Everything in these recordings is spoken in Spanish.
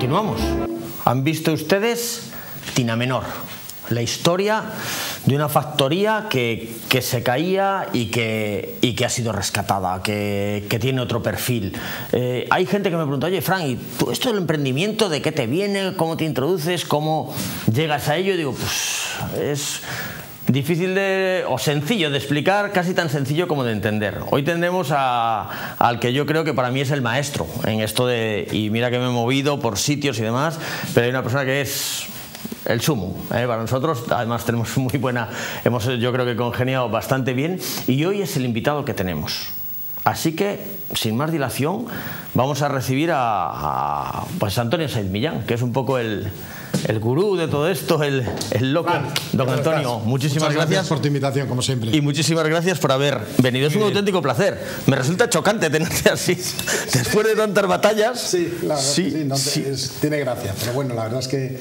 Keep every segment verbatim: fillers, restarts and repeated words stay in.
Continuamos. Han visto ustedes Tina Menor, la historia de una factoría que, que se caía y que, y que ha sido rescatada, que, que tiene otro perfil. Eh, hay gente que me pregunta, oye, Fran, ¿y tú esto del emprendimiento, de qué te viene, cómo te introduces, cómo llegas a ello? Y digo, pues es difícil de, o sencillo de explicar, casi tan sencillo como de entender. Hoy tendremos a, al que yo creo que para mí es el maestro en esto de, y mira que me he movido por sitios y demás, pero hay una persona que es el sumo, ¿eh? Para nosotros. Además tenemos muy buena, hemos yo creo que congeniado bastante bien, y hoy es el invitado que tenemos. Así que, sin más dilación, vamos a recibir a, a pues Antonio Sainz Millán, que es un poco el, el gurú de todo esto, el, el loco. Juan, don Antonio, estás? muchísimas Muchas gracias. gracias por tu invitación, como siempre. Y muchísimas gracias por haber venido. Es un auténtico placer. Me resulta chocante tenerte así, después de tantas batallas. Sí, la verdad, sí, sí, no te, sí. Es, tiene gracia, pero bueno, la verdad es que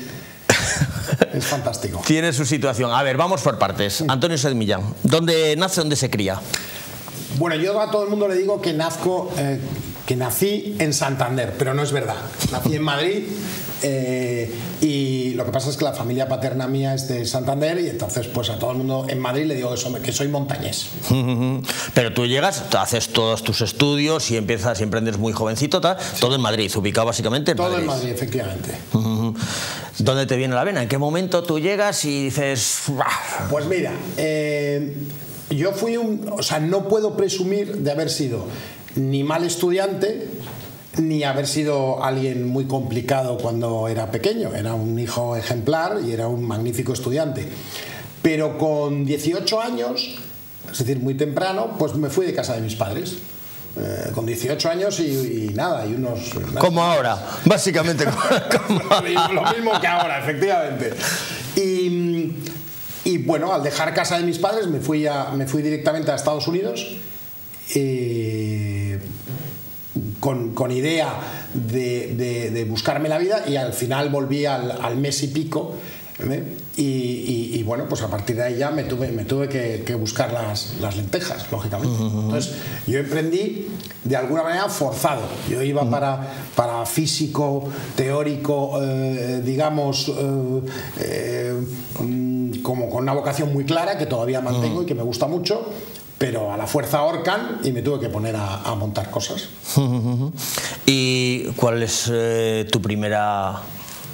es fantástico. Tiene su situación. A ver, vamos por partes. Antonio Sainz Millán, ¿dónde nace, dónde se cría? Bueno, yo a todo el mundo le digo que nazco, eh, que nací en Santander, pero no es verdad. Nací en Madrid eh, y lo que pasa es que la familia paterna mía es de Santander, y entonces pues a todo el mundo en Madrid le digo que soy, que soy montañés. Pero tú llegas, haces todos tus estudios y empiezas y emprendes muy jovencito, tal, sí. Todo en Madrid, ubicado básicamente en todo Madrid. Todo en Madrid, efectivamente. ¿Dónde te viene la vena? ¿En qué momento tú llegas y dices...? Pues mira, eh, yo fui un... O sea, no puedo presumir de haber sido ni mal estudiante, ni haber sido alguien muy complicado cuando era pequeño. Era un hijo ejemplar y era un magnífico estudiante. Pero con dieciocho años, es decir, muy temprano, pues me fui de casa de mis padres. Eh, con dieciocho años y, y nada, y unos... Nada. Como ahora, básicamente. Como lo mismo que ahora, efectivamente. Y... Y bueno, al dejar casa de mis padres me fui, a, me fui directamente a Estados Unidos eh, con, con idea de, de, de buscarme la vida, y al final volví al, al mes y pico. ¿eh? Y, y, y bueno, pues a partir de ahí ya me tuve, me tuve que, que buscar las, las lentejas, lógicamente. Entonces yo emprendí de alguna manera forzado. Yo iba para, para físico, teórico, eh, digamos... Eh, eh, como con una vocación muy clara que todavía mantengo y que me gusta mucho, pero a la fuerza ahorcan y me tuve que poner a, a montar cosas. ¿Y cuál es eh, tu primera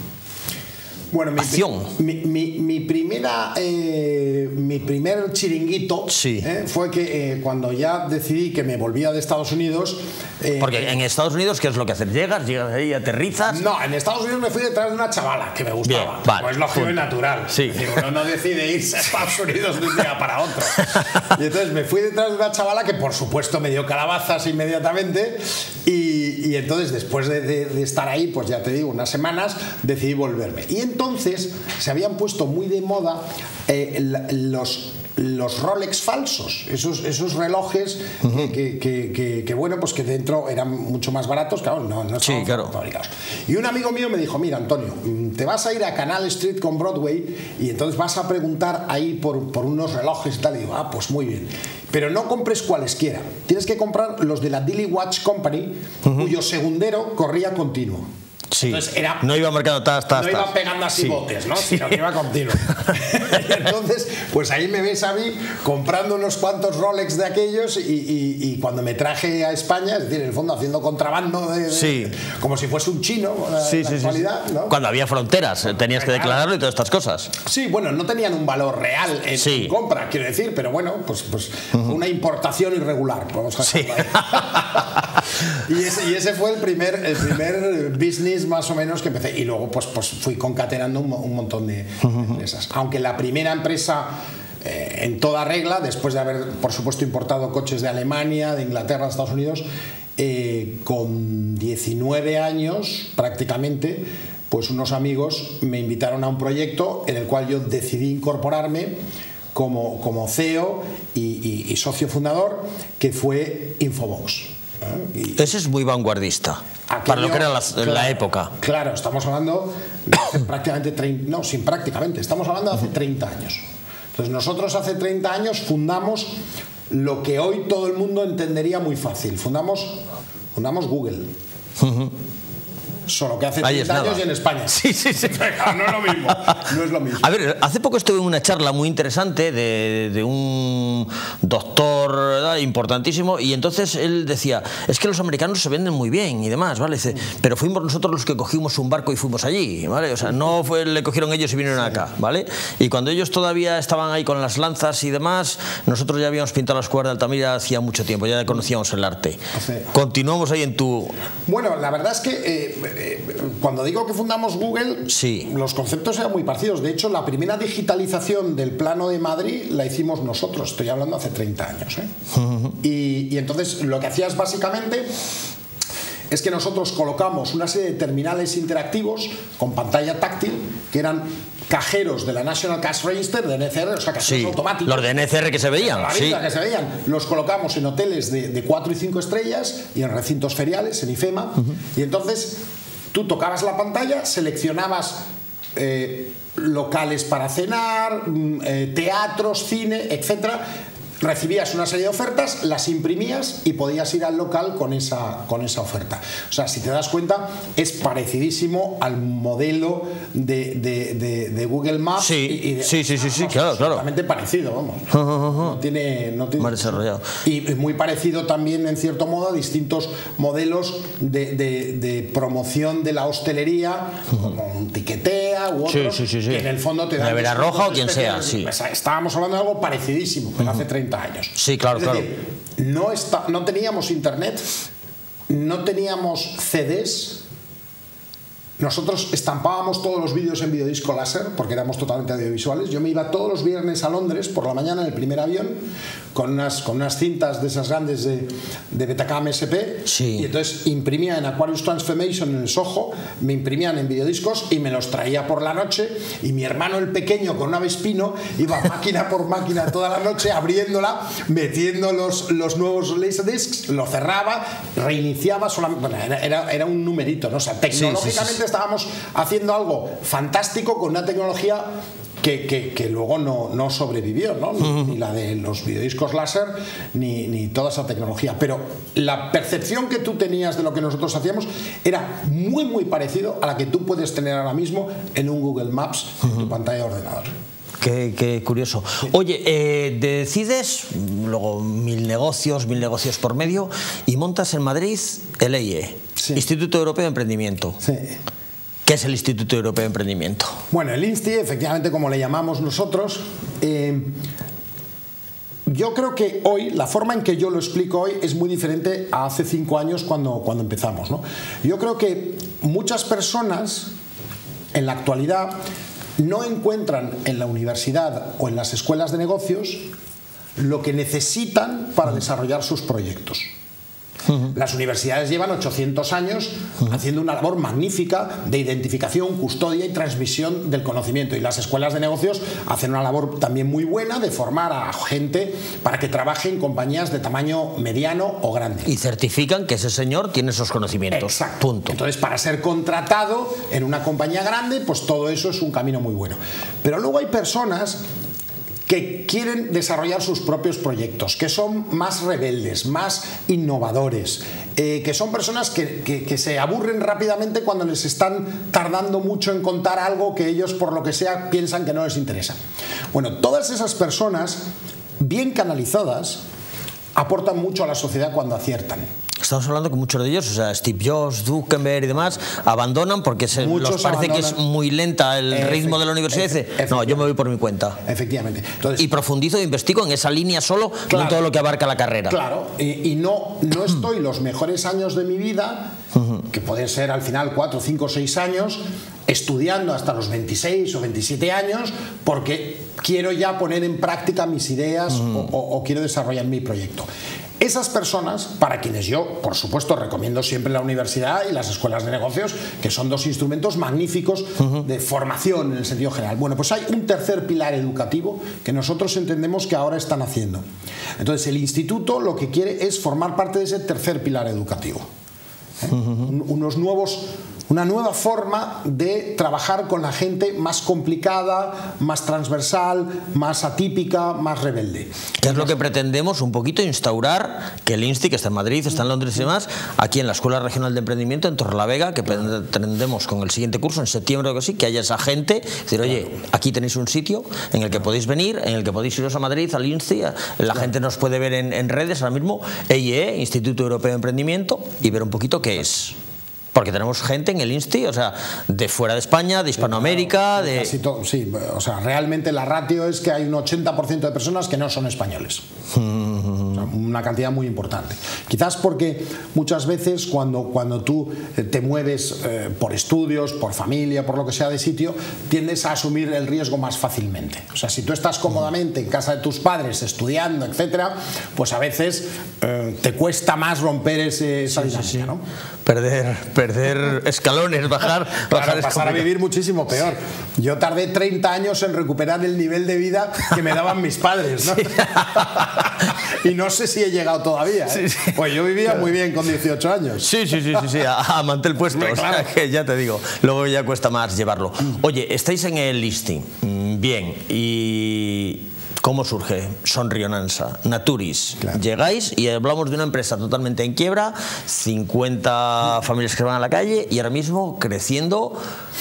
bueno, mi, acción? Mi, mi, mi primera eh, mi primer chiringuito sí. eh, fue que eh, cuando ya decidí que me volvía de Estados Unidos... Eh, Porque en Estados Unidos, ¿qué es lo que haces? ¿Llegas? ¿Llegas ahí, aterrizas? No, en Estados Unidos me fui detrás de una chavala que me gustaba. Bien, vale, pues lógico punto. Y natural. Sí. Digo, uno no decide irse a Estados Unidos de un día para otro. Y entonces me fui detrás de una chavala que por supuesto me dio calabazas inmediatamente, y, y entonces después de, de, de estar ahí, pues ya te digo, unas semanas, decidí volverme. Y entonces se habían puesto muy de moda eh, los... los Rolex falsos, esos, esos relojes uh-huh. que, que, que, que bueno, pues que dentro eran mucho más baratos, claro, no, no estaban sí, claro. fabricados. Y un amigo mío me dijo, mira Antonio, te vas a ir a Canal Street con Broadway y entonces vas a preguntar ahí por, por unos relojes y tal. Y digo, ah, pues muy bien, pero no compres cualesquiera, tienes que comprar los de la Dilly Watch Company, uh-huh. cuyo segundero corría continuo. Sí. Entonces era, no iba marcando tas, tas, no iba pegando así sí. botes, ¿no? Sí. Sino que iba continuo. Y entonces, pues ahí me ves a mí comprando unos cuantos Rolex de aquellos, y, y, y cuando me traje a España, es decir, en el fondo haciendo contrabando de, de, sí. como si fuese un chino, la, sí, la sí, actualidad, sí, sí. ¿no? Cuando había fronteras, tenías que declararlo y todas estas cosas. Sí, bueno, no tenían un valor real en sí. compra, quiero decir, pero bueno, pues, pues uh-huh. una importación irregular, vamos a decirlo sí. ahí. y, ese, y ese fue el primer, el primer business más o menos que empecé, y luego pues, pues fui concatenando un, un montón de empresas. Aunque la primera empresa eh, en toda regla, después de haber por supuesto importado coches de Alemania, de Inglaterra, de Estados Unidos, eh, con diecinueve años prácticamente, pues unos amigos me invitaron a un proyecto en el cual yo decidí incorporarme como, como C E O y, y, y socio fundador, que fue Infobox. Y ese es muy vanguardista. Aquello, para lo que era la, claro, la época. Claro, estamos hablando de hace prácticamente treinta, no, sin prácticamente, estamos hablando de hace treinta años. Entonces nosotros hace treinta años fundamos lo que hoy todo el mundo entendería muy fácil. Fundamos, fundamos Google. Uh-huh. solo que hace treinta años y en España. Sí, sí, sí. No es lo mismo. No es lo mismo. A ver, hace poco estuve en una charla muy interesante de, de un doctor, ¿verdad?, importantísimo, y entonces él decía, es que los americanos se venden muy bien y demás, ¿vale? Dice, pero fuimos nosotros los que cogimos un barco y fuimos allí, ¿vale? O sea, no fue, le cogieron ellos y vinieron acá, ¿vale? Y cuando ellos todavía estaban ahí con las lanzas y demás, nosotros ya habíamos pintado las cuerdas de Altamira hacía mucho tiempo, ya conocíamos el arte. Sí. Continuamos ahí en tu... Bueno, la verdad es que eh, eh, cuando digo que fundamos Google, sí, los conceptos eran muy parecidos. De hecho, la primera digitalización del plano de Madrid la hicimos nosotros, estoy hablando hace treinta años, ¿eh? Uh-huh. y, y entonces lo que hacías básicamente es que nosotros colocamos una serie de terminales interactivos con pantalla táctil que eran cajeros de la National Cash Register, de N C R, o sea, cajeros sí, automáticos. Los de N C R que se veían. La sí. que se veían. Los colocamos en hoteles de, de cuatro y cinco estrellas y en recintos feriales, en IFEMA. Uh-huh. Y entonces tú tocabas la pantalla, seleccionabas eh, locales para cenar, eh, teatros, cine, etcétera. Recibías una serie de ofertas, las imprimías y podías ir al local con esa, con esa oferta. O sea, si te das cuenta, es parecidísimo al modelo de, de, de, de Google Maps. Sí, y de, sí, sí, sí, sí, claro, claro. Absolutamente parecido, vamos. Uh, uh, uh. No tiene... No tiene Más desarrollado. Y muy parecido también, en cierto modo, a distintos modelos de, de, de promoción de la hostelería, uh-huh, como un Tiquetea u otros, sí, sí, sí, sí, que en el fondo te dan... Nevera Roja o quien sea, sí. Estábamos hablando de algo parecidísimo, pero uh-huh, hace treinta años. Sí, claro, es claro. decir, no, está, no teníamos internet, no teníamos C Ds. Nosotros estampábamos todos los vídeos en videodisco láser porque éramos totalmente audiovisuales. Yo me iba todos los viernes a Londres por la mañana en el primer avión con unas, con unas cintas de esas grandes de, de Betacam S P, sí, y entonces imprimía en Aquarius Transformation en el Soho, me imprimían en videodiscos y me los traía por la noche, y mi hermano el pequeño con una Vespino iba máquina por máquina toda la noche abriéndola, metiendo los, los nuevos Laserdiscs, lo cerraba, reiniciaba solamente, bueno, era, era, era un numerito, ¿no? O sea, tecnológicamente sí, sí, sí, estábamos haciendo algo fantástico con una tecnología que, que, que luego no, no sobrevivió, ¿no? Ni, uh-huh, ni la de los videodiscos láser, ni, ni toda esa tecnología. Pero la percepción que tú tenías de lo que nosotros hacíamos era muy, muy parecido a la que tú puedes tener ahora mismo en un Google Maps, uh-huh, en tu pantalla de ordenador. Qué, qué curioso. Oye, eh, decides, luego mil negocios, mil negocios por medio, y montas en Madrid el E I E, sí, Instituto Europeo de Emprendimiento. Sí. ¿Qué es el Instituto Europeo de Emprendimiento? Bueno, el INSTI, efectivamente, como le llamamos nosotros, eh, yo creo que hoy, la forma en que yo lo explico hoy es muy diferente a hace cinco años cuando, cuando empezamos, ¿no? Yo creo que muchas personas en la actualidad no encuentran en la universidad o en las escuelas de negocios lo que necesitan para desarrollar sus proyectos. Uh-huh. Las universidades llevan ochocientos años uh-huh, haciendo una labor magnífica de identificación, custodia y transmisión del conocimiento, y las escuelas de negocios hacen una labor también muy buena de formar a gente para que trabaje en compañías de tamaño mediano o grande. Y certifican que ese señor tiene esos conocimientos. Exacto. Punto. Entonces, para ser contratado en una compañía grande, pues todo eso es un camino muy bueno. Pero luego hay personas que quieren desarrollar sus propios proyectos, que son más rebeldes, más innovadores, eh, que son personas que, que, que se aburren rápidamente cuando les están tardando mucho en contar algo que ellos, por lo que sea, piensan que no les interesa. Bueno, todas esas personas, bien canalizadas, aportan mucho a la sociedad cuando aciertan. Estamos hablando que muchos de ellos, o sea, Steve Jobs, Zuckerberg y demás, abandonan porque se les parece que es muy lenta el Efect ritmo de la universidad y dice, no, yo me voy por mi cuenta. Efectivamente. Entonces, y profundizo e investigo en esa línea solo, claro, no en todo lo que abarca la carrera. Claro, y, y no, no estoy los mejores años de mi vida, que pueden ser al final cuatro, cinco, seis años, estudiando hasta los veintiséis o veintisiete años, porque quiero ya poner en práctica mis ideas uh-huh, o, o, o quiero desarrollar mi proyecto. Esas personas, para quienes yo, por supuesto, recomiendo siempre la universidad y las escuelas de negocios, que son dos instrumentos magníficos uh-huh, de formación en el sentido general. Bueno, pues hay un tercer pilar educativo que nosotros entendemos que ahora están haciendo. Entonces, el instituto lo que quiere es formar parte de ese tercer pilar educativo. ¿Eh? Uh-huh. Un, unos nuevos una nueva forma de trabajar con la gente más complicada, más transversal, más atípica, más rebelde. ¿Qué es lo que pretendemos? Un poquito instaurar que el INSTI, que está en Madrid, está en Londres y demás, aquí en la Escuela Regional de Emprendimiento en Torrelavega, que pretendemos con el siguiente curso, en septiembre o que sí, que haya esa gente, decir, oye, aquí tenéis un sitio en el que podéis venir, en el que podéis iros a Madrid, al INSTI, la claro. gente nos puede ver en, en redes ahora mismo, E I E, Instituto Europeo de Emprendimiento, y ver un poquito qué es. Porque tenemos gente en el INSTI, o sea, de fuera de España, de Hispanoamérica, de... Casi todo, sí, o sea, realmente la ratio es que hay un ochenta por ciento de personas que no son españoles. O sea, una cantidad muy importante. Quizás porque muchas veces cuando, cuando tú te mueves eh, por estudios, por familia, por lo que sea de sitio, tiendes a asumir el riesgo más fácilmente. O sea, si tú estás cómodamente en casa de tus padres, estudiando, etcétera, pues a veces eh, te cuesta más romper ese, esa sí, dinámica, sí, sí. ¿no? Perder, perder escalones, bajar, claro, bajar pasar a vivir muchísimo peor. Yo tardé treinta años en recuperar el nivel de vida que me daban mis padres, ¿no? Sí. Y no sé si he llegado todavía, ¿eh? Sí, sí. Pues yo vivía muy bien con dieciocho años. Sí, sí, sí, sí, sí, a, a mantel puesto. Claro. O sea, que ya te digo, luego ya cuesta más llevarlo. Oye, estáis en el INSTI, bien, y... ¿cómo surge Sonrionansa? Naturis. Claro. Llegáis y hablamos de una empresa totalmente en quiebra, cincuenta familias que van a la calle y ahora mismo creciendo.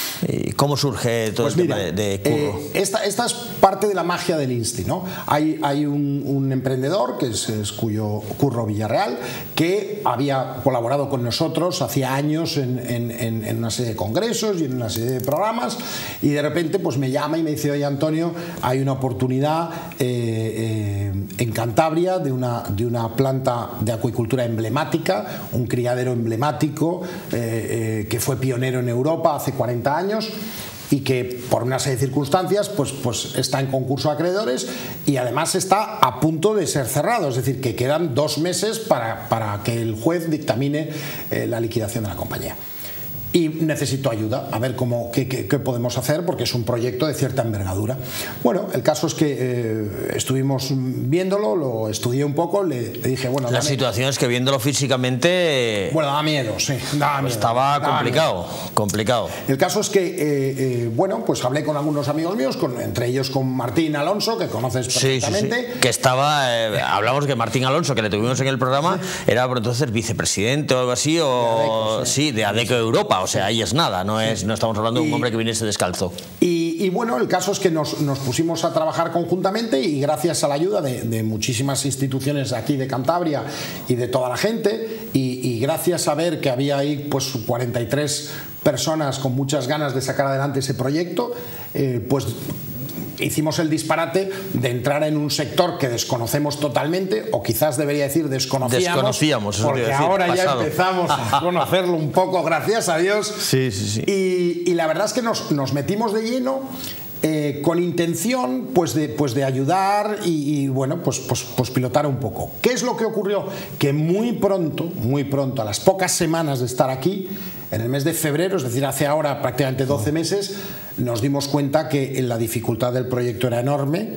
¿Cómo surge todo pues el mira, tema de, de Curro? Eh, esta, esta es parte de la magia del INSTI, ¿no? Hay, hay un, un emprendedor, que es, es Cuyo Curro Villarreal, que había colaborado con nosotros hacía años en, en, en, en una serie de congresos y en una serie de programas, y de repente pues me llama y me dice, oye Antonio, hay una oportunidad eh, eh, en Cantabria de una, de una planta de acuicultura emblemática, un criadero emblemático eh, eh, que fue pionero en Europa hace cuarenta años y que por una serie de circunstancias pues, pues está en concurso de acreedores y además está a punto de ser cerrado, es decir, que quedan dos meses para, para que el juez dictamine eh, la liquidación de la compañía. Y necesito ayuda, a ver cómo, qué, qué, qué podemos hacer, porque es un proyecto de cierta envergadura. Bueno, el caso es que eh, estuvimos viéndolo, lo estudié un poco, le, le dije, bueno... La situación es que viéndolo físicamente... Bueno, da miedo, sí, da miedo. Estaba da complicado, miedo. complicado. El caso es que, eh, eh, bueno, pues hablé con algunos amigos míos, con, entre ellos con Martín Alonso, que conoces perfectamente. Sí, sí, sí. Que estaba, eh, hablamos que Martín Alonso, que le tuvimos en el programa, sí. era por entonces vicepresidente o algo así, o de Adeco, sí. sí, de Adeco Europa. O sea, ahí es nada, no, es, no estamos hablando de un hombre que viniese descalzo. Y, y bueno, el caso es que nos, nos pusimos a trabajar conjuntamente y gracias a la ayuda de, de muchísimas instituciones aquí de Cantabria y de toda la gente, y, y gracias a ver que había ahí pues cuarenta y tres personas con muchas ganas de sacar adelante ese proyecto, eh, pues hicimos el disparate de entrar en un sector que desconocemos totalmente, o quizás debería decir desconocíamos, desconocíamos porque decir, ahora pasado. ya empezamos a conocerlo un poco, gracias a Dios. Sí, sí, sí. Y, y la verdad es que nos, nos metimos de lleno eh, con intención pues de, pues de ayudar y, y bueno, pues, pues, pues pilotar un poco. ¿Qué es lo que ocurrió? Que muy pronto, muy pronto, a las pocas semanas de estar aquí, en el mes de febrero, es decir, hace ahora prácticamente doce meses, nos dimos cuenta que la dificultad del proyecto era enorme,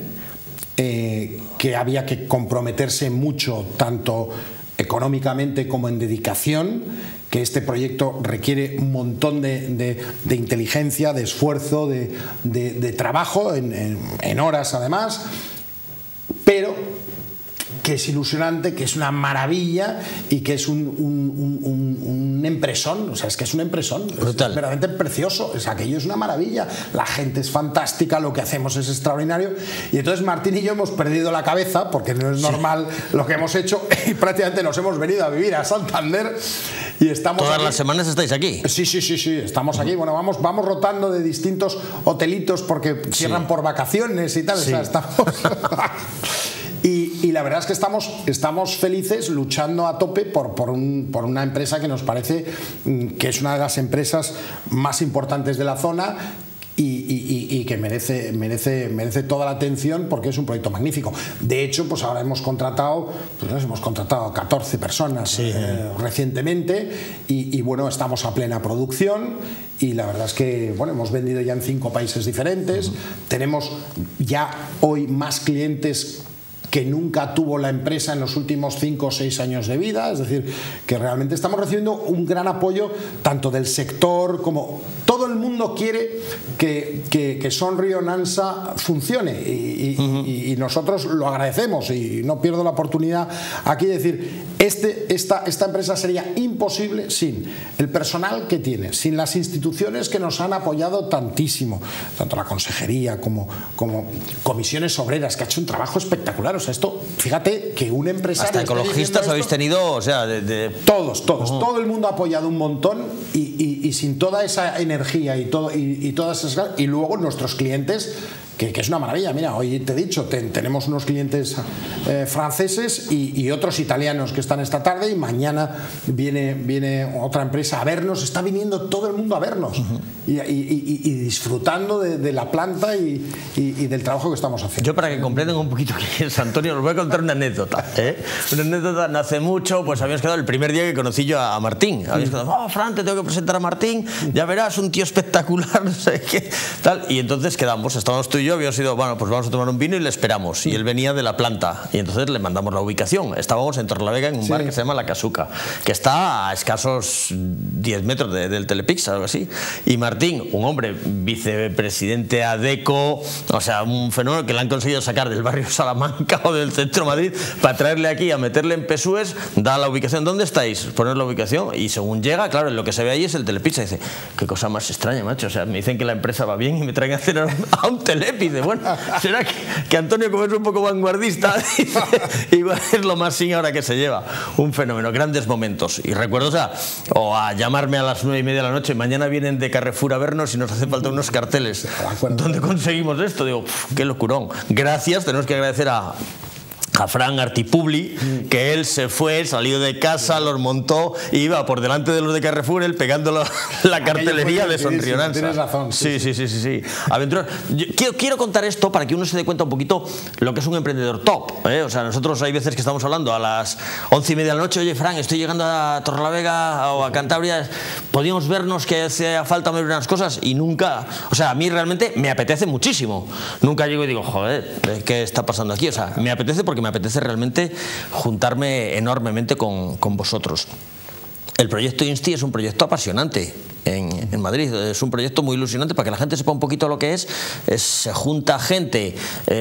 eh, que había que comprometerse mucho, tanto económicamente como en dedicación, que este proyecto requiere un montón de, de, de inteligencia, de esfuerzo, de, de, de trabajo, en, en, en horas además, pero que es ilusionante, que es una maravilla y que es un, un, un, un empresón, o sea, es que es un empresón, brutal. Es verdaderamente precioso, es aquello es una maravilla, la gente es fantástica, lo que hacemos es extraordinario, y entonces Martín y yo hemos perdido la cabeza, porque no es normal sí. lo que hemos hecho, y prácticamente nos hemos venido a vivir a Santander y estamos ¿Todas aquí. las semanas estáis aquí? Sí, sí, sí, sí, estamos aquí, bueno, vamos, vamos rotando de distintos hotelitos porque cierran sí. por vacaciones y tal, sí. o sea, estamos... Y, y la verdad es que estamos, estamos felices luchando a tope por, por, un, por una empresa que nos parece que es una de las empresas más importantes de la zona y, y, y que merece, merece, merece toda la atención porque es un proyecto magnífico. De hecho, pues ahora hemos contratado, pues hemos contratado a catorce personas sí. eh, recientemente y, y bueno, estamos a plena producción y la verdad es que bueno, hemos vendido ya en cinco países diferentes, uh-huh. tenemos ya hoy más clientes que nunca tuvo la empresa en los últimos cinco o seis años de vida. Es decir, que realmente estamos recibiendo un gran apoyo tanto del sector como todo el mundo quiere que, que, que Sonrio Nansa funcione y, y, uh-huh. y, y nosotros lo agradecemos y no pierdo la oportunidad aquí de decir este, esta, esta empresa sería imposible sin el personal que tiene, sin las instituciones que nos han apoyado tantísimo, tanto la consejería como, como comisiones obreras, que ha hecho un trabajo espectacular. O sea, esto, fíjate que un empresario... Hasta ecologistas habéis tenido, o sea, de... de... Todos, todos, uh-huh. todo el mundo ha apoyado un montón y, y, y sin toda esa energía y, todo, y, y todas esas... Y luego nuestros clientes... Que, que es una maravilla. Mira, hoy te he dicho, ten, tenemos unos clientes eh, franceses y, y otros italianos que están esta tarde y mañana viene, viene otra empresa a vernos. Está viniendo todo el mundo a vernos uh-huh. y, y, y, y disfrutando de, de la planta y, y, y del trabajo que estamos haciendo. Yo, para que comprendan un poquito quién es Antonio, os voy a contar una anécdota. ¿eh? Una anécdota, no hace mucho, pues habíamos quedado el primer día que conocí yo a, a Martín. Habíamos quedado, oh, Fran, te tengo que presentar a Martín, ya verás, un tío espectacular, no sé qué, tal. Y entonces quedamos, estábamos tú y yo, habíamos ido, bueno, pues vamos a tomar un vino y le esperamos. Y él venía de la planta y entonces le mandamos la ubicación. Estábamos en Torrelavega en un sí. bar que se llama La Casuca, que está a escasos diez metros de, del Telepix, algo así. Y Martín, un hombre vicepresidente ADECO, o sea, un fenómeno que le han conseguido sacar del barrio Salamanca o del centro de Madrid para traerle aquí a meterle en Pesúes, da la ubicación. ¿Dónde estáis? Poner la ubicación y según llega, claro, lo que se ve ahí es el Telepix. Y dice, qué cosa más extraña, macho. O sea, me dicen que la empresa va bien y me traen a hacer a un Telepix. Dice, bueno, será que, que Antonio, como es un poco vanguardista, dice, y va a ser lo más sin ahora que se lleva. Un fenómeno, grandes momentos. Y recuerdo, o sea, o a llamarme a las nueve y media de la noche, mañana vienen de Carrefour a vernos y nos hace falta unos carteles. ¿Dónde conseguimos esto? Digo, pff, qué locurón. Gracias, tenemos que agradecer a... a Fran Artipubli, que él se fue, salió de casa, los montó y iba por delante de los de Carrefour, él pegando la, la cartelería de Sonrio Nansa. Tienes razón. Sí, sí, sí, sí, sí. Aventuras. Yo quiero, quiero contar esto para que uno se dé cuenta un poquito lo que es un emprendedor top. ¿eh? O sea, nosotros hay veces que estamos hablando a las once y media de la noche, oye, Fran, estoy llegando a Torrelavega o a Cantabria, podíamos vernos que hacía falta ver unas cosas y nunca, o sea, a mí realmente me apetece muchísimo. Nunca llego y digo, joder, ¿qué está pasando aquí? O sea, me apetece porque me apetece realmente juntarme enormemente con, con vosotros. El proyecto INSTI es un proyecto apasionante en, en Madrid, es un proyecto muy ilusionante. Para que la gente sepa un poquito lo que es, es se junta gente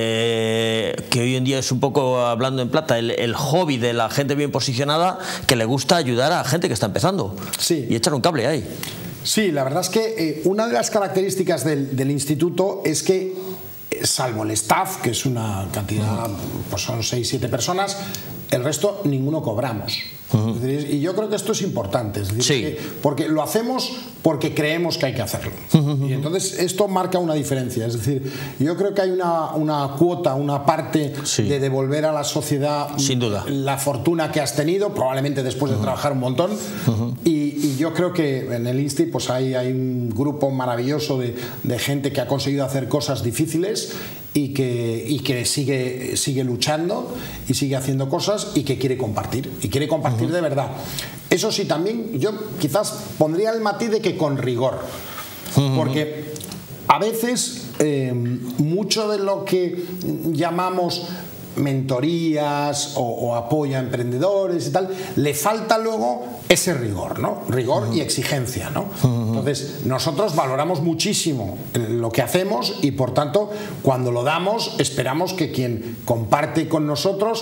eh, que hoy en día es un poco, hablando en plata, el, el hobby de la gente bien posicionada que le gusta ayudar a gente que está empezando sí. y echar un cable ahí. Sí, la verdad es que eh, una de las características del, del instituto es que, salvo el staff, que es una cantidad, pues son seis siete personas, el resto ninguno cobramos. Uh-huh. Es decir, y yo creo que esto es importante, es decir, sí. que porque lo hacemos porque creemos que hay que hacerlo. Uh-huh. Y entonces esto marca una diferencia. Es decir, yo creo que hay una, una cuota, una parte sí. de devolver a la sociedad sin duda la fortuna que has tenido, probablemente después de uh-huh. trabajar un montón. Uh-huh. y, y yo creo que en el INSTI pues hay, hay un grupo maravilloso de, de gente que ha conseguido hacer cosas difíciles y que, y que sigue, sigue luchando y sigue haciendo cosas y que quiere compartir y quiere compartir uh-huh. de verdad. Eso sí, también yo quizás pondría el matiz de que con rigor, uh-huh. porque a veces eh, mucho de lo que llamamos mentorías o, o apoyo a emprendedores y tal, le falta luego ese rigor, ¿no? Rigor uh-huh. y exigencia, ¿no? Uh-huh. Entonces, nosotros valoramos muchísimo lo que hacemos y, por tanto, cuando lo damos, esperamos que quien comparte con nosotros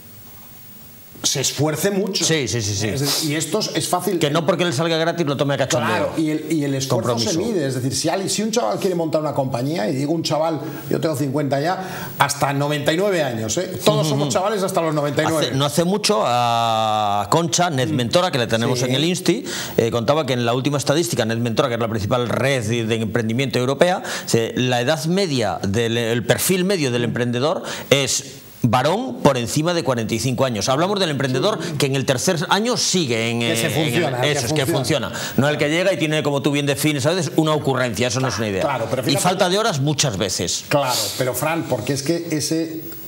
se esfuerce mucho. Sí, sí, sí, sí. Es, y esto es fácil. Que no porque le salga gratis lo tome a cachondeo. Claro, y el, y el esfuerzo Compromiso. se mide. Es decir, si, alguien, si un chaval quiere montar una compañía, y digo un chaval, yo tengo cincuenta ya, hasta noventa y nueve años, ¿eh? Todos uh-huh. somos chavales hasta los noventa y nueve. Hace, no hace mucho a Concha, NetMentora, que le tenemos sí. en el INSTI, eh, contaba que en la última estadística, NetMentora, que es la principal red de, de emprendimiento europea, se, la edad media, del el perfil medio del emprendedor es varón por encima de cuarenta y cinco años. Hablamos del emprendedor que en el tercer año sigue en, que se funciona, en el, eso, que es funciona. que funciona. No el que llega y tiene, como tú bien defines a veces, una ocurrencia. Eso no es una idea. Claro, pero fíjate, y falta de horas muchas veces. Claro, pero Fran, porque es que ese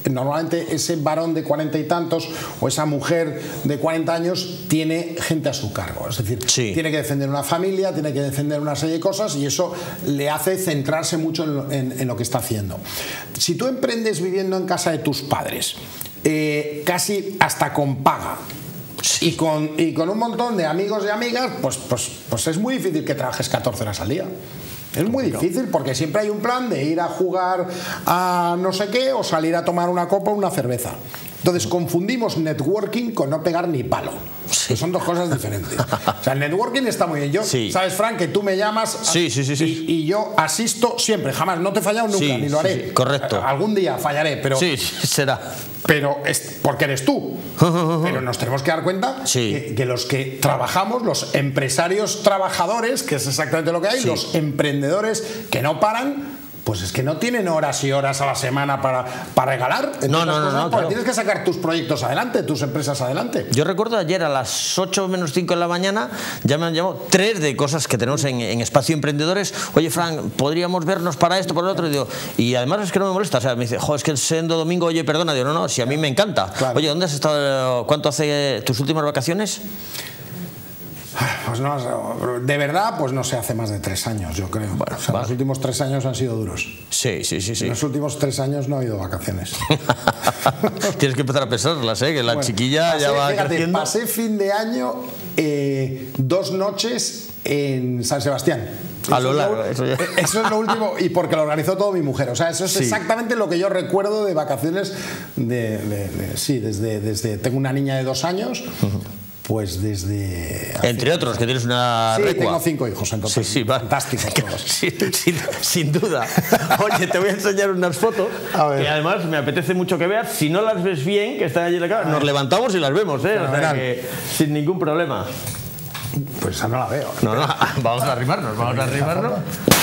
normalmente ese varón de cuarenta y tantos o esa mujer de cuarenta años tiene gente a su cargo, es decir, sí. tiene que defender una familia, tiene que defender una serie de cosas y eso le hace centrarse mucho en lo, en, en lo que está haciendo. Si tú emprendes viviendo en casa de tus padres, eh, casi hasta con paga, y con, y con un montón de amigos y amigas, pues, pues, pues es muy difícil que trabajes catorce horas al día. Es muy difícil porque siempre hay un plan de ir a jugar a no sé qué o salir a tomar una copa o una cerveza. Entonces confundimos networking con no pegar ni palo. Sí. Son dos cosas diferentes. O sea, el networking está muy bien. Yo, sí. sabes, Frank, que tú me llamas sí, sí, sí, sí. Y, y yo asisto siempre, jamás. No te he fallado nunca, sí, ni lo haré. Sí, sí. Correcto. Algún día fallaré, pero... Sí, será. Pero es porque eres tú. Pero nos tenemos que dar cuenta sí. que, que los que trabajamos, los empresarios trabajadores, que es exactamente lo que hay, sí. los emprendedores que no paran, pues es que no tienen horas y horas a la semana para, para regalar. No, no, no, no, claro. Tienes que sacar tus proyectos adelante, tus empresas adelante. Yo recuerdo ayer a las ocho menos cinco de la mañana ya me han llamado tres de cosas que tenemos en, en Espacio Emprendedores. Oye, Frank, ¿podríamos vernos para esto, por lo otro? Y, digo, y además es que no me molesta. O sea, me dice, jo, es que el siendo domingo, oye, perdona. Digo, no, no, si a mí me encanta. Claro. Oye, ¿dónde has estado? ¿Cuánto hace tus últimas vacaciones? Pues no, de verdad, pues no sé, hace más de tres años, yo creo. Bueno, o sea, vale. Los últimos tres años han sido duros. Sí, sí, sí, sí. En los últimos tres años no ha habido vacaciones. Tienes que empezar a pesarlas, ¿eh? Que la bueno, chiquilla pasé, ya va fíjate, creciendo. Pasé fin de año eh, dos noches en San Sebastián. A lo largo, eso, eso, eso es lo último, y porque lo organizó todo mi mujer. O sea, eso es sí. exactamente lo que yo recuerdo de vacaciones. De, de, de, sí, desde, desde tengo una niña de dos años. Uh-huh. Pues desde... Entre otros, que tienes una Sí, recua. tengo cinco hijos, entonces. Sí, sí, va. Fantásticos todos. Sí, sin, sin duda. Oye, te voy a enseñar unas fotos que además me apetece mucho que veas. Si no las ves bien, que están allí en la cámara, nos levantamos y las vemos, ¿eh? O sea que sin ningún problema. Pues esa no la veo. No, no, vamos a arrimarnos, vamos a arrimarnos.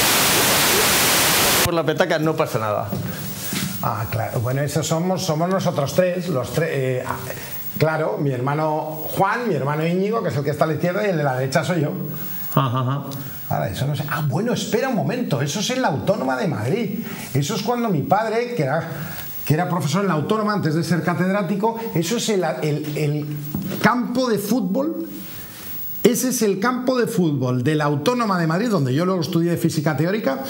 Por la petaca no pasa nada. Ah, claro. Bueno, esos somos, somos nosotros tres, los tres... Eh, Claro, mi hermano Juan, mi hermano Íñigo, que es el que está a la izquierda, y el de la derecha soy yo. Ajá, ajá. Ahora, eso no sé. Ah, bueno, espera un momento, eso es en la Autónoma de Madrid. Eso es cuando mi padre, que era, que era profesor en la Autónoma antes de ser catedrático, eso es el, el, el campo de fútbol. Ese es el campo de fútbol de la Autónoma de Madrid, donde yo luego estudié física teórica,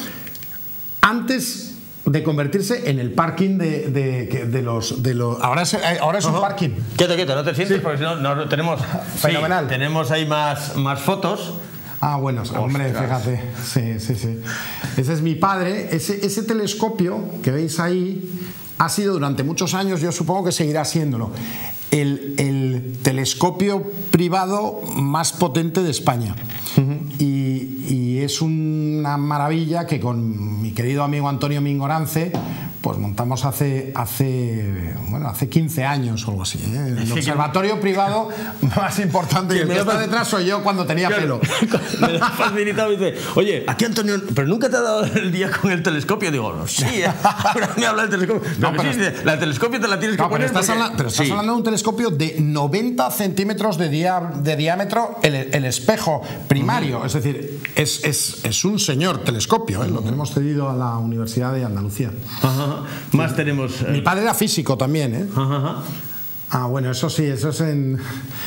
antes de convertirse en el parking de, de, de, los, de los... Ahora es, ahora es un uh-huh. parking. Quieto, quieto, no te sientes sí. porque si no, no tenemos... Fenomenal. Sí, tenemos ahí más, más fotos. Ah, bueno, Ostras. hombre, fíjate. Sí, sí, sí. Ese es mi padre. Ese, ese telescopio que veis ahí ha sido durante muchos años, yo supongo que seguirá siéndolo, el, el telescopio privado más potente de España. Uh-huh. y, y es una maravilla que con mi querido amigo Antonio Mingorance pues montamos hace hace bueno hace quince años o algo así, ¿eh? El observatorio sí, privado más importante, y el que está detrás soy yo cuando tenía claro, pelo. Me lo facilitado y dice, oye, aquí Antonio, pero nunca te ha dado el día con el telescopio. Digo, no, sí, ¿eh? Ahora me habla del telescopio. No, pero, pero sí, la telescopio te la tienes que no, poner. Pero estás, porque... habla, pero estás sí. hablando de un telescopio de noventa centímetros de, dia, de diámetro, el, el espejo primario. Uh-huh. Es decir, es, es, es un señor telescopio, ¿eh? Uh-huh. Lo tenemos cedido a la Universidad de Andalucía. Uh-huh. Más tenemos... Eh... Mi padre era físico también, ¿eh? Uh-huh. Ah, bueno, eso sí, eso es en...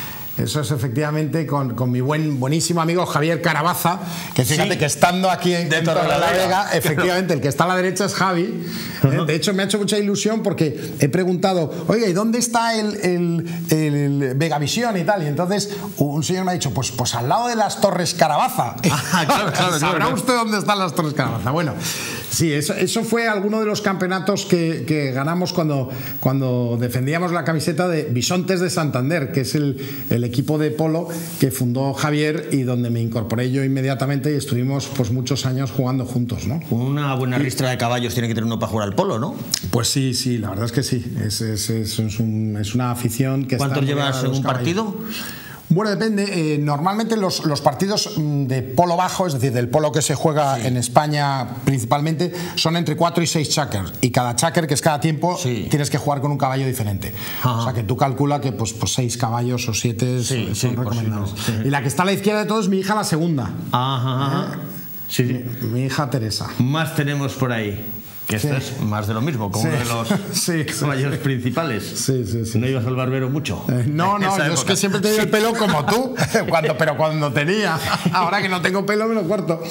Eso es efectivamente con, con mi buen buenísimo amigo Javier Carabaza, que fíjate sí. que estando aquí en, en Torrelavega, efectivamente el que está a la derecha es Javi. Uh-huh. De hecho me ha hecho mucha ilusión porque he preguntado, oiga, ¿y dónde está el, el, el Vegavisión y tal? Y entonces un señor me ha dicho, pues, pues al lado de las Torres Carabaza. Ah, claro, claro, ¿Sabrá claro. usted dónde están las Torres Carabaza? Bueno, sí, eso, eso fue alguno de los campeonatos que, que ganamos cuando, cuando defendíamos la camiseta de Bisontes de Santander, que es el, el equipo de polo que fundó Javier y donde me incorporé yo inmediatamente y estuvimos pues muchos años jugando juntos, ¿no? Una buena ristra de caballos tiene que tener uno para jugar al polo, ¿no? Pues sí, sí, la verdad es que sí. Es, es, es, es, un, es una afición que... ¿Cuántos llevas en un partido? Bueno, depende. Eh, normalmente los, los partidos de polo bajo, es decir, del polo que se juega sí. en España principalmente, son entre cuatro y seis chakers. Y cada chaker, que es cada tiempo, sí. tienes que jugar con un caballo diferente. Ajá. O sea que tú calculas que pues, pues seis caballos o siete sí, son sí, recomendados. Sí. Y la que está a la izquierda de todos es mi hija, la segunda. Ajá. ¿Eh? Sí, sí. Mi, mi hija Teresa. Más tenemos por ahí. que esto sí. es más de lo mismo, como sí. uno de los sí, caballeros sí. principales. Sí, sí, sí. ¿No ibas al barbero mucho? Eh, no, no, yo época. es que siempre he tenido el pelo como tú, cuando, pero cuando tenía. Ahora que no tengo pelo me lo corto.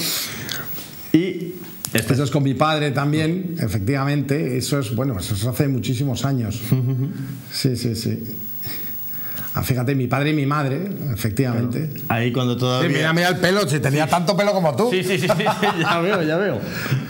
Y este. Eso es con mi padre también, efectivamente. Eso es, bueno, eso es hace muchísimos años. Sí, sí, sí. Ah, fíjate, mi padre y mi madre, efectivamente. Claro. Ahí cuando todavía... Sí, mira, mira el pelo, si tenía sí. tanto pelo como tú. Sí, sí, sí, sí, sí. ya veo, ya veo.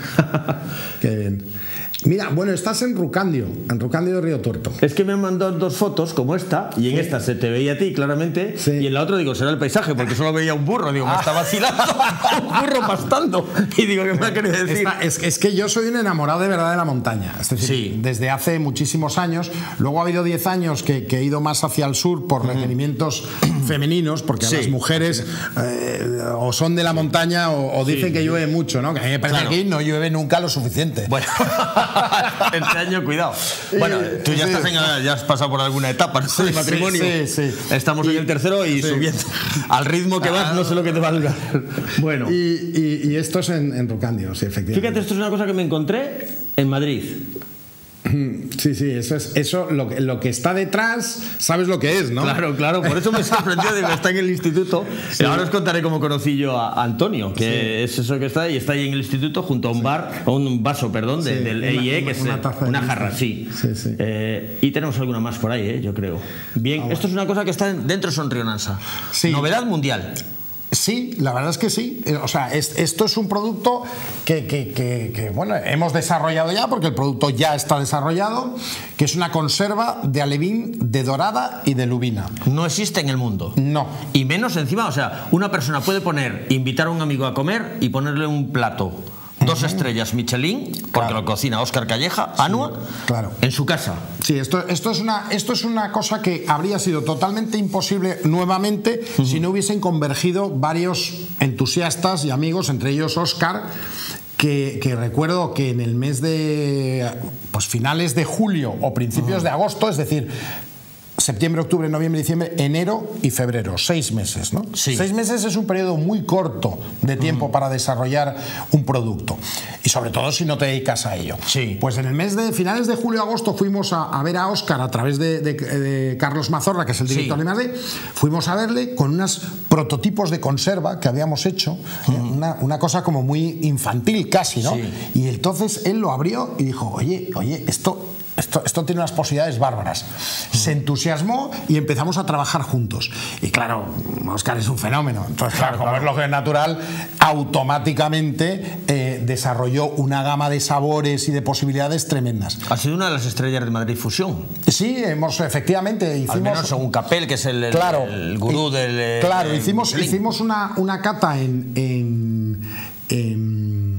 Qué bien. Mira, bueno, estás en Rucandio, en Rucandio de Río Tuerto. Es que me han mandado dos fotos como esta, y en sí. esta se te veía a ti claramente, sí. y en la otra digo, será el paisaje, porque solo veía un burro, digo, ah. me está vacilando, un burro pastando, y digo, ¿qué me ha querido decir? Esta, es, es que yo soy un enamorado de verdad de la montaña, es decir, sí. desde hace muchísimos años, luego ha habido diez años que, que he ido más hacia el sur por uh-huh. requerimientos femeninos, porque sí. las mujeres eh, o son de la montaña o, o dicen sí. que llueve mucho, ¿no? Que a mí me parece claro. que aquí no llueve nunca lo suficiente. Bueno... Este año, cuidado. Bueno, tú ya, sí. estás en, ya has pasado por alguna etapa, ¿no? Sí, de matrimonio. Sí, sí, sí. Estamos y, en el tercero y sí. subiendo. Al ritmo que vas, no sé lo que te va a durar. Bueno. Y, y, y esto es en, en Rucandio, sí, efectivamente. Fíjate, esto es una cosa que me encontré en Madrid. Sí, sí, eso es eso lo que, lo que está detrás, sabes lo que es, ¿no? Claro, claro, por eso me sorprendió de que está en el instituto. Sí. Ahora os contaré cómo conocí yo a Antonio, que sí. es eso que está y está ahí en el instituto junto a un bar, o un vaso, perdón, de, sí. del E I E, que una, es una, una jarra, sí. sí, sí. Eh, y tenemos alguna más por ahí, eh, yo creo. Bien, ah, esto es una cosa que está dentro de Sonrionansa. Sí. Novedad mundial. Sí, la verdad es que sí. O sea, es, esto es un producto que, que, que, que, bueno, hemos desarrollado ya, porque el producto ya está desarrollado, que es una conserva de alevín, de dorada y de lubina. No existe en el mundo. No. Y menos encima, o sea, una persona puede poner, invitar a un amigo a comer y ponerle un plato. Dos estrellas Michelin, porque claro. lo cocina Óscar Calleja, sí, Anua, claro. en su casa. Sí, esto, esto, es una, esto es una cosa que habría sido totalmente imposible nuevamente uh-huh. si no hubiesen convergido varios entusiastas y amigos, entre ellos Óscar, que, que recuerdo que en el mes de pues, finales de julio o principios uh-huh. de agosto, es decir, septiembre, octubre, noviembre, diciembre, enero y febrero, seis meses, ¿no? Sí. Seis meses es un periodo muy corto de tiempo mm. para desarrollar un producto y sobre todo si no te dedicas a ello. Sí. Pues en el mes de finales de julio, agosto fuimos a, a ver a Óscar a través de, de, de Carlos Mazorra, que es el director sí. de I más D, fuimos a verle con unos prototipos de conserva que habíamos hecho, mm. ¿eh? una, una cosa como muy infantil casi, ¿no? Sí. Y entonces él lo abrió y dijo, oye, oye, esto... Esto, esto tiene unas posibilidades bárbaras. Se entusiasmó y empezamos a trabajar juntos. Y claro, Óscar es un fenómeno. Entonces, claro, como es lo que es natural, automáticamente eh, desarrolló una gama de sabores y de posibilidades tremendas. Ha sido una de las estrellas de Madrid Fusión. Sí, hemos efectivamente hicimos. Al menos según Capel, que es el, el, claro, el gurú del. El, claro, el hicimos, hicimos una, una cata en. en, en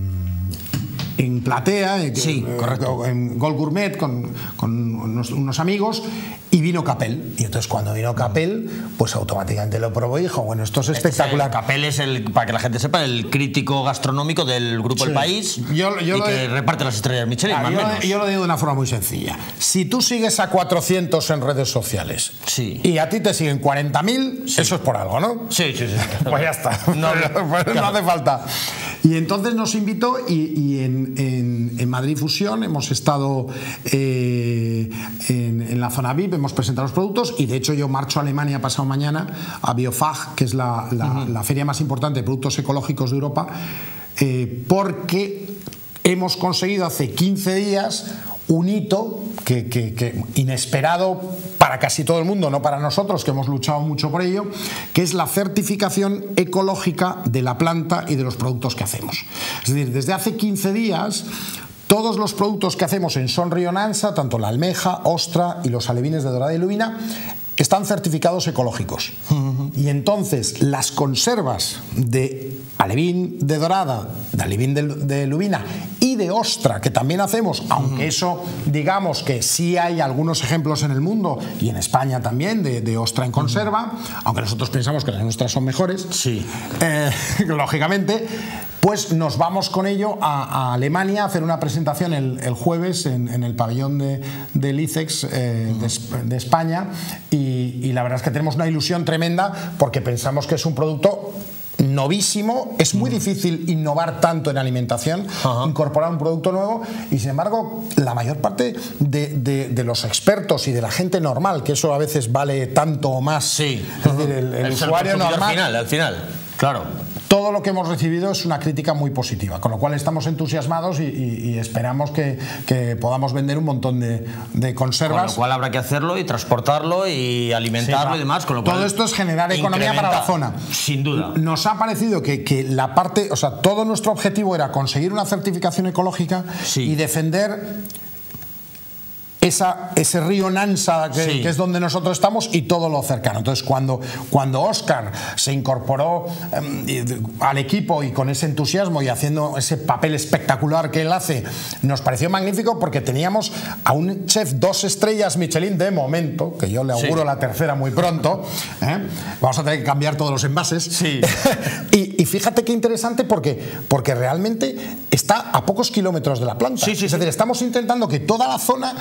en Platea, sí, eh, correcto. en Gold Gourmet con, con unos, unos amigos, y vino Capel. Y entonces cuando vino Capel, pues automáticamente lo probó y dijo, bueno, esto es espectacular. Este es el, Capel es el, para que la gente sepa, el crítico gastronómico del grupo sí. El País yo, yo y lo que de, reparte las estrellas Michelin, ah, más yo, menos. yo lo digo de una forma muy sencilla. Si tú sigues a cuatrocientos en redes sociales sí. y a ti te siguen cuarenta mil, sí. eso es por algo, ¿no? Sí, sí, sí. Pues ya está. No, pues no hace falta. Y entonces nos invitó y, y en, en, en Madrid Fusión hemos estado eh, en, en la zona V I P, hemos presentado los productos y de hecho yo marcho a Alemania pasado mañana a Biofag, que es la, la, uh-huh. la feria más importante de productos ecológicos de Europa, eh, porque hemos conseguido hace quince días un hito que, que, que inesperado para casi todo el mundo, no para nosotros, que hemos luchado mucho por ello, que es la certificación ecológica de la planta y de los productos que hacemos. Es decir, desde hace quince días todos los productos que hacemos en Sonrionansa, tanto la almeja, ostra y los alevines de dorada y lubina, están certificados ecológicos. Uh-huh. Y entonces las conservas de alevín de dorada, de alevín de, de lubina y de ostra, que también hacemos, aunque uh-huh. eso digamos que sí hay algunos ejemplos en el mundo y en España también de, de ostra en conserva, uh-huh. aunque nosotros pensamos que las nuestras son mejores, sí. eh, lógicamente, pues nos vamos con ello a, a Alemania a hacer una presentación el, el jueves en, en el pabellón de, del I C E X eh, uh-huh. de, de España y, y la verdad es que tenemos una ilusión tremenda porque pensamos que es un producto novísimo, es muy difícil innovar tanto en alimentación, Ajá. incorporar un producto nuevo, y sin embargo la mayor parte de, de, de los expertos y de la gente normal, que eso a veces vale tanto o más, sí. es decir, el, el es usuario el normal, al final, al final, claro. Todo lo que hemos recibido es una crítica muy positiva, con lo cual estamos entusiasmados y, y, y esperamos que, que podamos vender un montón de, de conservas. Con lo cual habrá que hacerlo y transportarlo y alimentarlo sí, y demás. Con lo cual todo esto es generar economía para la zona. Sin duda. Nos ha parecido que, que la parte, o sea, todo nuestro objetivo era conseguir una certificación ecológica sí. y defender Esa, ese río Nansa que, sí. que es donde nosotros estamos y todo lo cercano. Entonces cuando, cuando Óscar se incorporó eh, al equipo y con ese entusiasmo y haciendo ese papel espectacular que él hace, nos pareció magnífico porque teníamos a un chef dos estrellas Michelin de momento, que yo le auguro sí. la tercera muy pronto, ¿eh? Vamos a tener que cambiar todos los envases sí. y, y fíjate qué interesante porque, porque realmente está a pocos kilómetros de la planta, sí, sí, es decir, sí. estamos intentando que toda la zona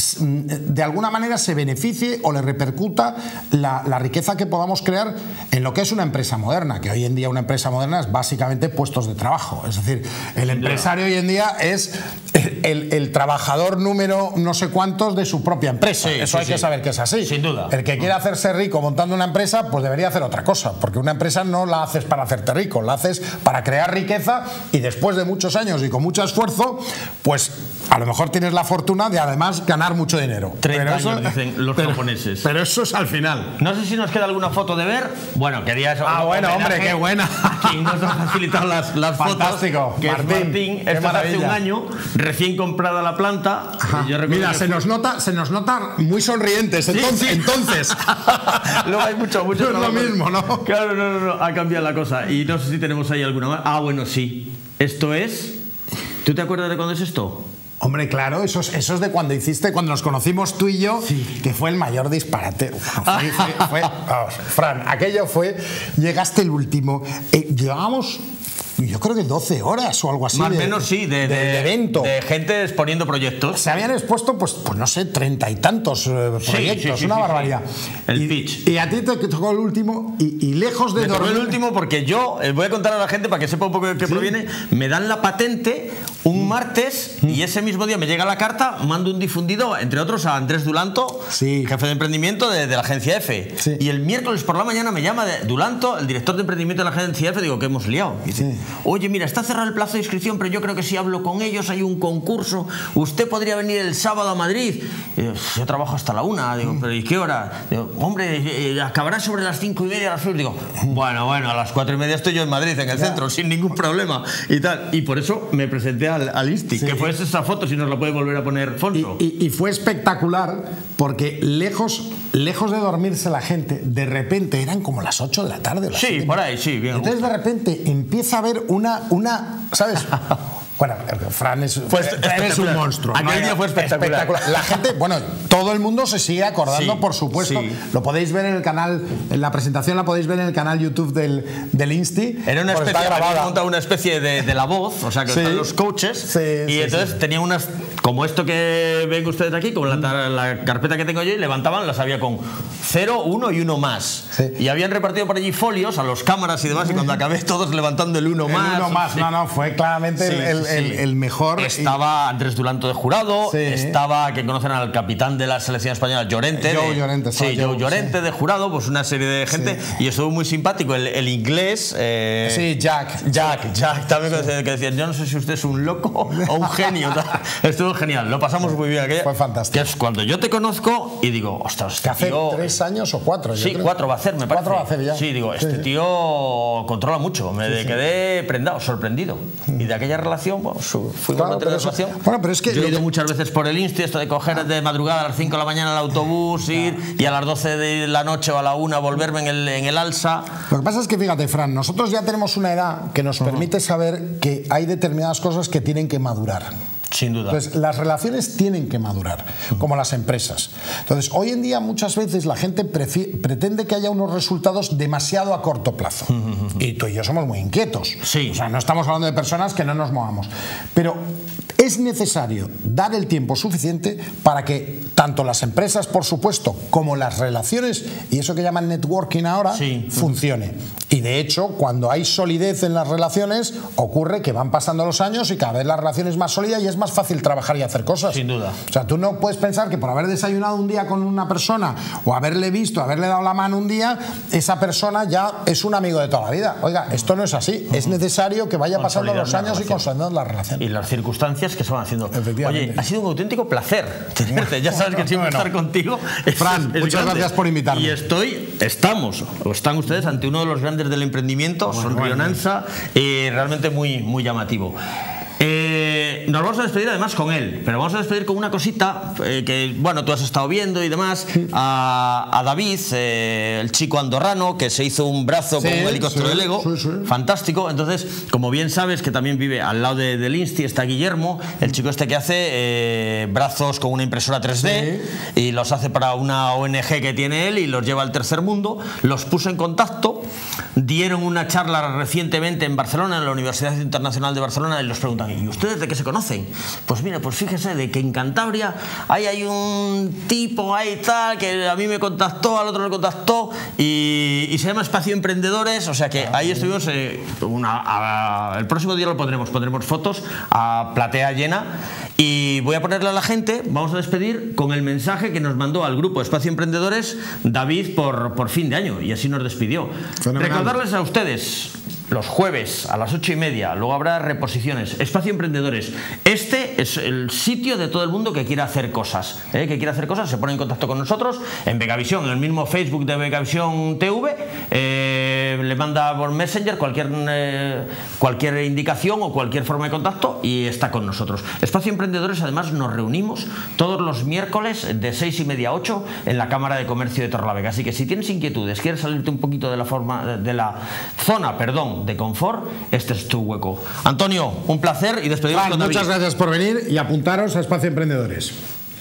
de alguna manera se beneficie o le repercuta la, la riqueza que podamos crear en lo que es una empresa moderna, que hoy en día una empresa moderna es básicamente puestos de trabajo, es decir, el empresario hoy en día es el, el, el trabajador número no sé cuántos de su propia empresa, sí, eso sí, hay sí. que saber que es así, sin duda. El que quiere hacerse rico montando una empresa pues debería hacer otra cosa, porque una empresa no la haces para hacerte rico, la haces para crear riqueza y después de muchos años y con mucho esfuerzo pues a lo mejor tienes la fortuna de además ganar mucho dinero. treinta pero años, eso, dicen los pero, japoneses. Pero eso es al final. No sé si nos queda alguna foto de ver. Bueno, quería eso. Ah, bueno, hombre, qué buena. A quien nos ha facilitado las, las Fantástico. fotos. Que Martín, es Martín. Esto es hace un año, recién comprada la planta. Yo Mira, se nos, nota, se nos nota muy sonrientes. Sí, entonces, sí. entonces. Luego hay mucho, mucho no es lo mismo, ¿no? Claro, no, no, no. Ha cambiado la cosa. Y no sé si tenemos ahí alguna más. Ah, bueno, sí. Esto es. ¿Tú te acuerdas de cuándo es esto? Hombre, claro, eso es, eso es de cuando hiciste, cuando nos conocimos tú y yo, sí. que fue el mayor disparate. Fue, fue, fue, vamos, Fran, aquello fue, llegaste el último, eh, llevábamos... yo creo que doce horas o algo así. Más o de, menos, sí, de, de, de evento. De gente exponiendo proyectos. Se habían expuesto, pues, pues no sé, treinta y tantos eh, proyectos, sí, sí, sí, una sí, barbaridad. Sí. El y, pitch. Y a ti te tocó el último, y, y lejos de me dormir. tocó el último porque yo, eh, voy a contar a la gente para que sepa un poco de qué ¿Sí? proviene. Me dan la patente un martes mm. y ese mismo día me llega la carta, mando un difundido, entre otros a Andrés Dulanto, sí. jefe de emprendimiento de, de la agencia F. Sí. Y el miércoles por la mañana me llama de Dulanto, el director de emprendimiento de la agencia F, digo, que hemos liado. Y dice, sí. oye, mira, está cerrado el plazo de inscripción, pero yo creo que si hablo con ellos hay un concurso, usted podría venir el sábado a Madrid. Y digo, yo trabajo hasta la una, digo, pero ¿y qué hora? Digo, hombre, eh, acabará sobre las cinco y media a las seis. Digo, bueno, bueno, a las cuatro y media estoy yo en Madrid, en el ya. centro, sin ningún problema y tal. Y por eso me presenté al, al Insti, sí. que fue esa foto, si nos la puede volver a poner Fonso. Y, y, y fue espectacular porque lejos, lejos de dormirse la gente, de repente eran como las ocho de la tarde. Sí, siete. Por ahí, sí, bien. Entonces de repente empieza a haber una, una ¿sabes? Bueno, Fran es, pues eres un monstruo. Aquel ¿no? día fue espectacular. espectacular. La gente, bueno, todo el mundo se sigue acordando, sí, por supuesto. Sí. Lo podéis ver en el canal, en la presentación la podéis ver en el canal YouTube del, del Insti. Era una especie, había montado una especie de, de La Voz, o sea, que sí. están los coaches. Sí, y sí, entonces sí. tenía unas, como esto que ven ustedes aquí, como la, la carpeta que tengo yo, y levantaban, las había con cero, uno y uno más. Sí. Y habían repartido por allí folios a los cámaras y demás, y cuando acabé todos levantando el uno el más. El uno más, sí. no, no, fue claramente sí, el, sí, el, sí. el mejor. Estaba Andrés Dulanto de jurado, sí. estaba, que conocen al capitán de la selección española, Llorente. Joe de, Llorente. Sí, Joe Llorente sí. de jurado, pues una serie de gente. Sí. Y estuvo muy simpático. El, el inglés. Eh, sí, Jack. Jack, Jack, también sí. que decían, yo no sé si usted es un loco o un genio. Estuvo genial, lo pasamos muy bien. Aquella, fue fantástico. Que es cuando yo te conozco y digo, ostras, que hace tío, tres años o cuatro. Sí, creo. cuatro va a hacer, me parece. Cuatro va a hacer ya. Sí, digo, este sí. tío controla mucho. Me sí, quedé sí. prendado, sorprendido. Y de aquella relación, pues, fuimos claro, a tener relación. Bueno, pero es que yo he ido muchas veces por el Insti, esto de coger de madrugada a las cinco de la mañana el autobús, ir y a las doce de la noche o a la una volverme en el, en el alza. Lo que pasa es que, fíjate, Fran, nosotros ya tenemos una edad que nos uh-huh. permite saber que hay determinadas cosas que tienen que madurar. Sin duda. Entonces, las relaciones tienen que madurar, como las empresas. Entonces, hoy en día muchas veces la gente pretende que haya unos resultados demasiado a corto plazo. Y tú y yo somos muy inquietos. Sí. O sea, no estamos hablando de personas que no nos movamos. Pero es necesario dar el tiempo suficiente para que tanto las empresas, por supuesto, como las relaciones, y eso que llaman networking ahora, sí, funcione. Y de hecho, cuando hay solidez en las relaciones, ocurre que van pasando los años y cada vez la relación es más sólida y es más fácil trabajar y hacer cosas. Sin duda. O sea, tú no puedes pensar que por haber desayunado un día con una persona o haberle visto, haberle dado la mano un día, esa persona ya es un amigo de toda la vida. Oiga, esto no es así. Uh-huh. Es necesario que vaya pasando los años y consolidando la relación. Y las circunstancias que se van haciendo. Oye, ha sido un auténtico placer tenerte. Ya sabes que siempre bueno. estar contigo. Fran, es, es muchas grande. gracias por invitarme. Y estoy, estamos, o están ustedes ante uno de los grandes del emprendimiento, bueno, Sonrionanza, bueno. y realmente muy, muy llamativo. Eh, nos vamos a despedir además con él, pero vamos a despedir con una cosita eh, que, bueno, tú has estado viendo y demás, a, a David, eh, el chico andorrano que se hizo un brazo sí, con un helicóptero sí, de Lego, sí, sí. fantástico. Entonces, como bien sabes, que también vive al lado de, del Insti, está Guillermo, el chico este que hace eh, brazos con una impresora tres D sí. y los hace para una O N G que tiene él y los lleva al tercer mundo. Los puso en contacto, dieron una charla recientemente en Barcelona, en la Universidad Internacional de Barcelona, y los preguntan: ¿y ustedes de qué se conocen? Pues mira, pues fíjese de que en Cantabria ahí hay un tipo ahí tal que a mí me contactó, al otro le contactó y, y se llama Espacio Emprendedores. O sea que ahí estuvimos eh, una, a, el próximo día lo pondremos, pondremos fotos a platea llena. Y voy a ponerle a la gente, vamos a despedir con el mensaje que nos mandó al grupo Espacio Emprendedores David por, por fin de año, y así nos despidió. Fenomenal. Recordarles a ustedes, los jueves a las ocho y media, luego habrá reposiciones. Espacio Emprendedores. Este es el sitio de todo el mundo que quiera hacer cosas. ¿eh? Que quiera hacer cosas, se pone en contacto con nosotros en Begavisión, en el mismo Facebook de Begavisión T V. Eh, le manda por Messenger cualquier, eh, cualquier indicación o cualquier forma de contacto y está con nosotros. Espacio Emprendedores, además, nos reunimos todos los miércoles de seis y media a ocho en la Cámara de Comercio de Torrelavega. Así que si tienes inquietudes, quieres salirte un poquito de la forma de la zona, perdón, de confort, este es tu hueco. Antonio, un placer y despedimos Juan, con David. Muchas gracias por venir y apuntaros a Espacio Emprendedores.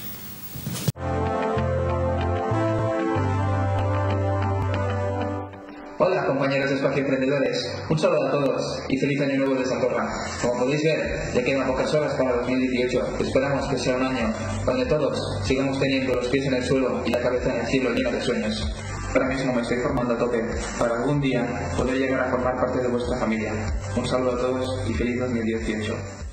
Hola compañeros de Espacio Emprendedores, un saludo a todos y feliz año nuevo desde Andorra. Como podéis ver, ya quedan pocas horas para dos mil dieciocho. Esperamos que sea un año donde todos sigamos teniendo los pies en el suelo y la cabeza en el cielo lleno de sueños. Ahora mismo me estoy formando a tope para algún día poder llegar a formar parte de vuestra familia. Un saludo a todos y feliz dos mil dieciocho.